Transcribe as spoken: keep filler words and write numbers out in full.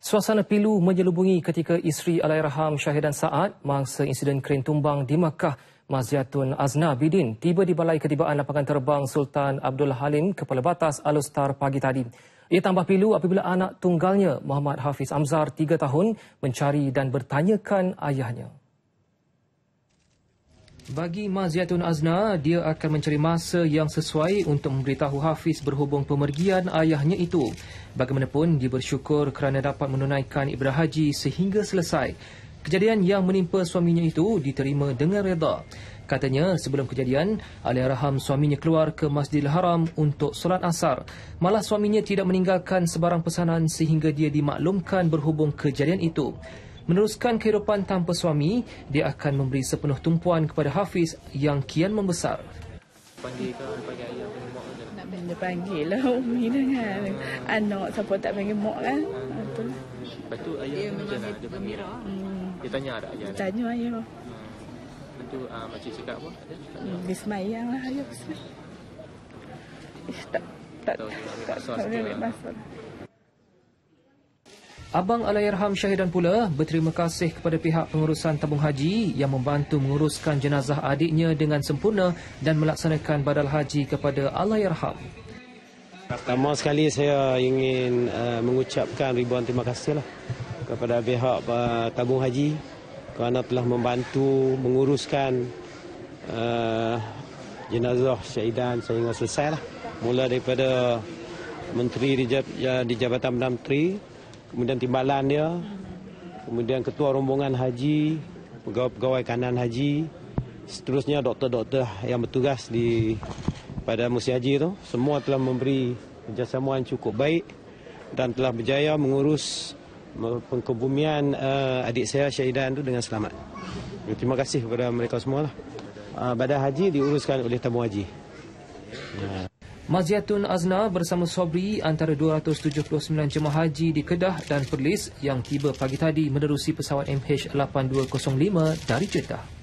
Suasana pilu menyelubungi ketika isteri Allahyarham Syahidan Saad mangsa insiden kren tumbang di Makkah. Maziatun Azna Bidin tiba di Balai Ketibaan Lapangan Terbang Sultan Abdul Halim, Kepala Batas Alustar pagi tadi. Ia tambah pilu apabila anak tunggalnya Muhammad Hafiz Amzar tiga tahun mencari dan bertanyakan ayahnya. Bagi Maziatun Azna, dia akan mencari masa yang sesuai untuk memberitahu Hafiz berhubung pemergian ayahnya itu. Bagaimanapun, dia bersyukur kerana dapat menunaikan ibadah haji sehingga selesai. Kejadian yang menimpa suaminya itu diterima dengan reda. Katanya, sebelum kejadian, Allahyarham suaminya keluar ke Masjidil Haram untuk solat asar. Malah suaminya tidak meninggalkan sebarang pesanan sehingga dia dimaklumkan berhubung kejadian itu. Meneruskan kehidupan tanpa suami, dia akan memberi sepenuh tumpuan kepada Hafiz yang kian membesar. Panggil ke, panggil ayah, panggil mak ke? Nak benda panggil lah Umi dengan anak, siapa tak panggil mak kan? Betul. Lepas tu ayah dia macam mana? Dia panggil. Hmm. Dia tanya ada ayah? Tanya ayah. Hmm. Lepas tu uh, makcik cakap apa? Hmm, dia semayang lah ayah. Tak, tak, tak, tak, tak boleh masuk. Abang Allahyarham Syahidan pula berterima kasih kepada pihak pengurusan tabung haji yang membantu menguruskan jenazah adiknya dengan sempurna dan melaksanakan badal haji kepada Allahyarham. Pertama sekali saya ingin uh, mengucapkan ribuan terima kasih lah kepada pihak uh, tabung haji kerana telah membantu menguruskan uh, jenazah Syahidan sehingga selesai lah. Mula daripada Menteri di, di Jabatan Perdana Menteri, kemudian timbalan dia, kemudian ketua rombongan haji, pegawai-pegawai kanan haji, seterusnya doktor-doktor yang bertugas di pada musim haji itu, semua telah memberi kerjasama yang cukup baik dan telah berjaya mengurus pengkebumian uh, adik saya Syahidan itu dengan selamat. Terima kasih kepada mereka semua lah. Uh, badal haji diuruskan oleh tabung haji. Uh. Maziatun Azna bersama Sobri antara dua ratus tujuh puluh sembilan jemaah haji di Kedah dan Perlis yang tiba pagi tadi menerusi pesawat M H lapan dua kosong lima dari Jeddah.